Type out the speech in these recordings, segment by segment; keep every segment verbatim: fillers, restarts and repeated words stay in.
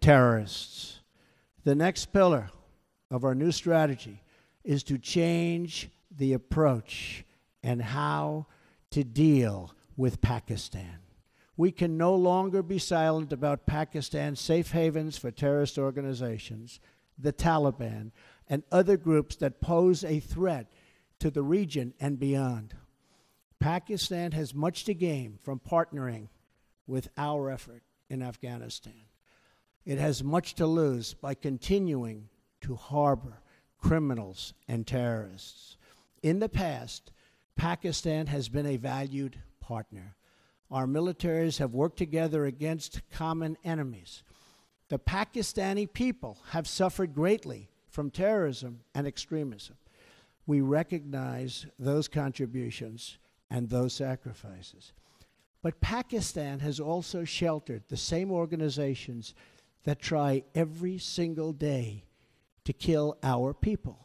terrorists. The next pillar of our new strategy is to change the approach and how to deal with Pakistan. We can no longer be silent about Pakistan's safe havens for terrorist organizations, the Taliban, and other groups that pose a threat to the region and beyond. Pakistan has much to gain from partnering with our effort in Afghanistan. It has much to lose by continuing to harbor criminals and terrorists. In the past, Pakistan has been a valued partner. Our militaries have worked together against common enemies. The Pakistani people have suffered greatly from terrorism and extremism. We recognize those contributions and those sacrifices. But Pakistan has also sheltered the same organizations that try every single day to kill our people.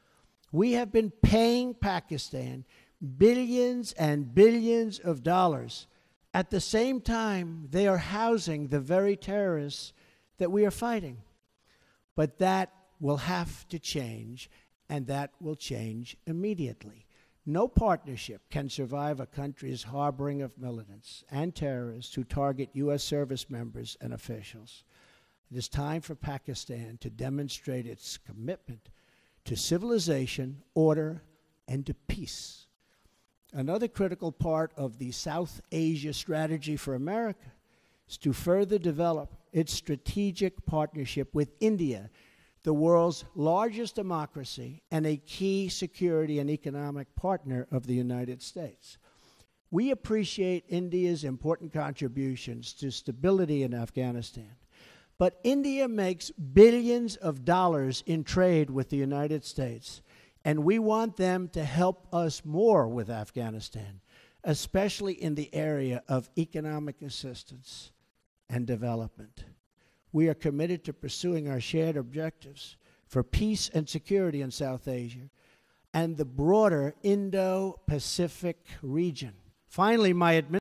We have been paying Pakistan billions and billions of dollars. At the same time, they are housing the very terrorists that we are fighting. But that will have to change, and that will change immediately. No partnership can survive a country's harboring of militants and terrorists who target U S service members and officials. It is time for Pakistan to demonstrate its commitment to civilization, order, and to peace. Another critical part of the South Asia strategy for America is to further develop its strategic partnership with India, the world's largest democracy and a key security and economic partner of the United States. We appreciate India's important contributions to stability in Afghanistan, but India makes billions of dollars in trade with the United States, and we want them to help us more with Afghanistan, especially in the area of economic assistance and development. We are committed to pursuing our shared objectives for peace and security in South Asia and the broader Indo-Pacific region. Finally, my administration